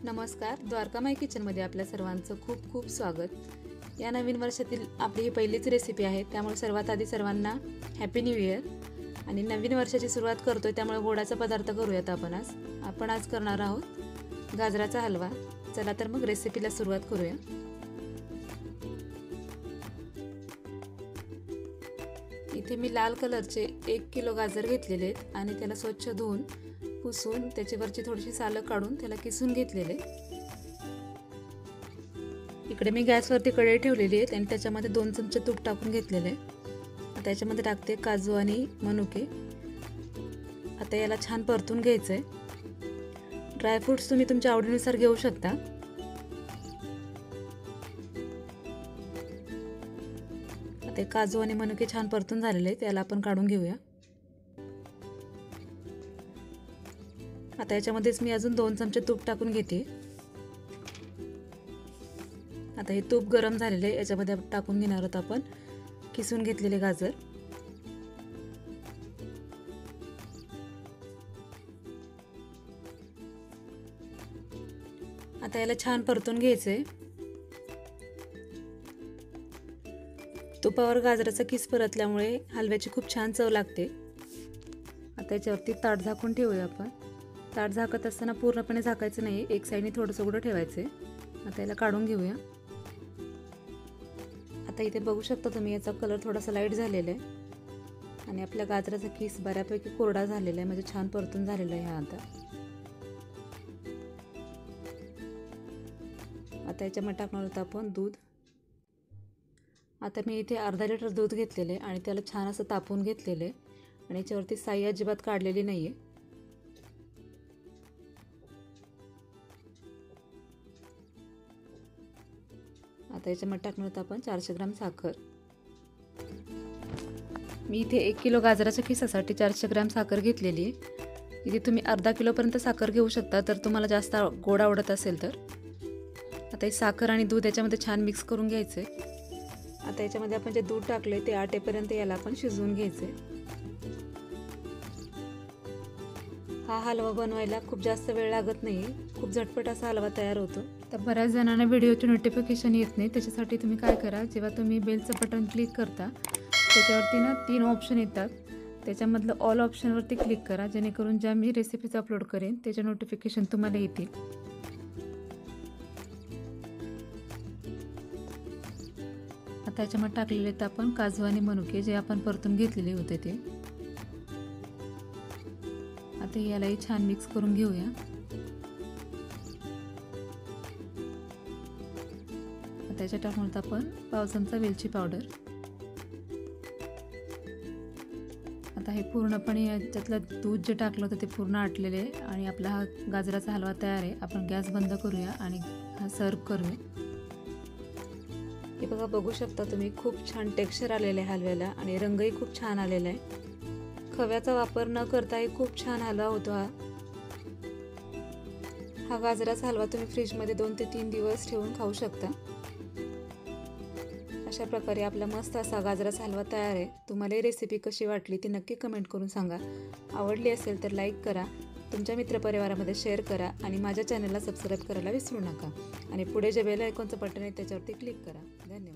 नमस्कार, द्वारकामाई किचनमध्ये आपल्या सर्वांचं खूप खूप स्वागत। या नवीन वर्षातील आपली ही पहिलीच रेसिपी आहे, त्यामुळे सर्वात आधी सर्वांना हॅपी न्यू इयर। आणि नवीन वर्षाची सुरुवात करतोय त्यामुळे गोडाचा पदार्थ करूयात आपण आज करणार आहोत गाजराचा हलवा। चला तर मग रेसिपीला सुरुवात करूया। इथे मी लाल कलरचे 1 किलो गाजर घेतलेले आहेत आणि त्याला स्वच्छ धुवून पुसून त्याच्यावरची थोडीशी सालं काढून त्याला किसून घेतलेले। इकडे मी गॅसवरती कढई ठेवलेली आहे आणि त्याच्यामध्ये 2 चमचे तूप टाकून घेतलेले। त्याच्यामध्ये टाकते काजू आणि मनुके। आता याला छान परतून घ्यायचंय। ड्राय फ्रूट्स तुम्ही तुमच्या आवडीनुसार घेऊ शकता। आता काजू आणि मनुके छान परतून झालेले आहेत, याला आपण काढून घेऊया। आता याच्यामध्येच मी अजून 2 चमचे तूप टाकून घेते। आता हे तूप गरम झालेले आहे, याच्यामध्ये टाकून घेणार आहोत आपण किसून घेतलेले गाजर। आता याला छान परतून घ्यायचंय। तुपावर गाजराचा किस परतल्यामुळे हलव्याची खूप छान चव लागते। आता याच्यावरती ताट झाकून ठेवूया आपण। ताट झाकत असताना पूर्णपणे झाकायचं नाही, एक साईडने थोडंसं उघडं ठेवायचं। आता याला काढून घेऊया। आता इथे बघू शकता तुम्ही याचा कलर थोडासा लाईट झालेला आहे आणि आपल्या गाजराचा किस बऱ्यापैकी कोरडा झालेला आहे, म्हणजे छान परतून झालेला आहे हा। आता याच्यामध्ये टाकणार आहोत आपण दूध। आता मी इथे अर्धा लिटर दूध घेतलेले आणि त्याला छान असं तापवून घेतलेले आणि याच्यावरती साई अजिबात काढलेली नाहीये। आता याच्यामध्ये टाकणार आहोत आपण 400 ग्राम साखर। मी इथे 1 किलो गाजराच्या खिसासाठी 400 ग्राम साखर घेतलेली आहे। इथे तुम्ही अर्धा किलोपर्यंत साखर घेऊ शकता तर तुम्हाला जास्त गोड आवडत असेल तर। आता हे साखर आणि दूध याच्यामध्ये छान मिक्स करून घ्यायचे। आता याच्यामध्ये आपण जे दूध टाकले ते आटेपर्यंत याला आपण शिजवून घ्यायचे। हा हलवा बनवायला खूप जास्त वेळ लागत नाही, खूप झटपट असा हलवा तयार होतो। तर बऱ्याच जणांना व्हिडिओचे नोटिफिकेशन येत नाही, त्याच्यासाठी तुम्ही काय करा, जेव्हा तुम्ही बेलचं बटन क्लिक करता त्याच्यावरती ना 3 ऑप्शन येतात, त्याच्यामधलं ऑल ऑप्शनवरती क्लिक करा, जेणेकरून ज्या मी रेसिपीज अपलोड करेन त्याचे नोटिफिकेशन तुम्हाला येतील। आता याच्यामध्ये टाकलेले आहेत आपण काजू आणि मनुके, जे आपण परतून घेतलेले होते ते। आता यालाही छान मिक्स करून घेऊया। आता याच्यात टाकणार आपण पाव चमचा वेलची पावडर। आता हे पूर्णपणे याच्यातलं दूध जे टाकलं होतं ते पूर्ण आटलेले आहे आणि आपला हा गाजराचा हलवा तयार आहे। आपण गॅस बंद करूया आणि हा सर्व करूया। हे बघा, बघू शकता तुम्ही खूप छान टेक्स्चर आलेलं आहे हलव्याला आणि रंगही खूप छान आलेला आहे। खव्याचा वापर न करताही खूप छान हलवा होतो हा गाजराचा हलवा तुम्ही फ्रीजमध्ये 2 ते 3 दिवस ठेवून खाऊ शकता। अशा प्रकारे आपला मस्त असा गाजराचा हलवा तयार आहे। तुम्हाला ही रेसिपी कशी वाटली ती नक्की कमेंट करून सांगा। आवडली असेल तर लाईक करा, तुमच्या मित्रपरिवारामध्ये शेअर करा आणि माझ्या चॅनलला सबस्क्राईब करायला विसरू नका। आणि पुढे जे बेल आयकॉनचं बटन आहे त्याच्यावरती क्लिक करा। धन्यवाद।